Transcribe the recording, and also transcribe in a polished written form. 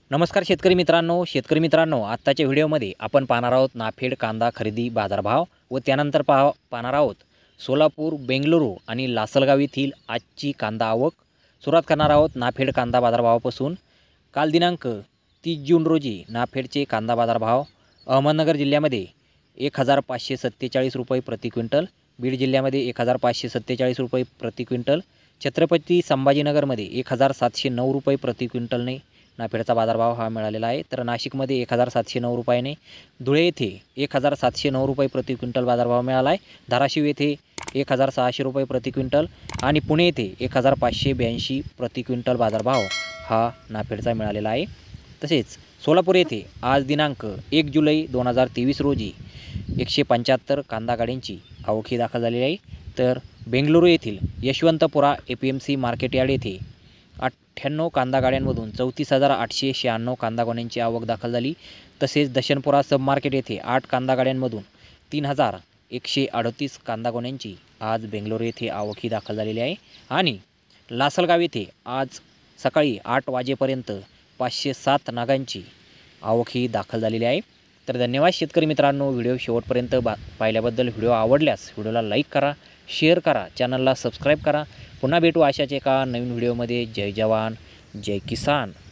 नमस्कार शेतकरी मित्रांनो आत्ताच्या व्हिडिओमध्ये आपण पाहणार आहोत नाफेड कांदा खरेदी बाजारभाव व त्यानंतर पाहणार आहोत सोलापूर, बेंगलुरू आणि लासलगाव येथील आजची कांदा आवक। सुरुवात करणार आहोत नाफेड कांदा बाजारभावापासून। काल दिनांक 30 जून रोजी नाफेडचे कांदा बाजारभाव अहमदनगर जिल्ह्यामध्ये 1547 रुपये प्रति क्विंटल, बीड जिल्ह्यामध्ये 1547 रुपये प्रति क्विंटल, छत्रपती संभाजीनगरमध्ये 1709 रुपये प्रति क्विंटलने नाफेडचा बाजारभाव हा मिळालेला आहे। तर नाशिकमध्ये 1709 रुपयाने, धुळे येथे 1709 रुपये प्रति क्विंटल बाजारभाव मिळाला आहे। धाराशिव येथे 1600 रुपये प्रति क्विंटल आणि पुणे येथे 1582 प्रति क्विंटल बाजारभाव हा नाफेडचा मिळालेला आहे। तसेच सोलापूर येथे आज दिनांक 1 जुलै 2023 रोजी 175 कांदा गाड्यांची आवक ही दाखल झालेली आहे। तर बेंगलुरू येथील यशवंतपुरा APMC मार्केट यार्ड येथे 98 कांदा गाड्यांमधून 34,896 कांदा गोण्यांची आवक दाखल झाली। तसेच दशनपुरा सब मार्केट येथे 8 कांदा गाड्यांमधून 3,138 कांदा गोण्यांची आज बेंगलुरू येथे आवक ही दाखल झालेली आहे। आणि लासलगाव येथे आज सकाळी 8 वाजेपर्यंत 507 नागांची आवक ही दाखल झालेली आहे। तर धन्यवाद शेतकरी मित्रांनो, व्हिडिओ शेवटपर्यंत पाहिल्याबद्दल। व्हिडिओ आवडल्यास व्हिडिओला लाईक करा, शेअर करा, चॅनलला सबस्क्राईब करा। पुन्हा भेटू अशाच एका नवीन व्हिडिओमध्ये। जय जवान जय किसान।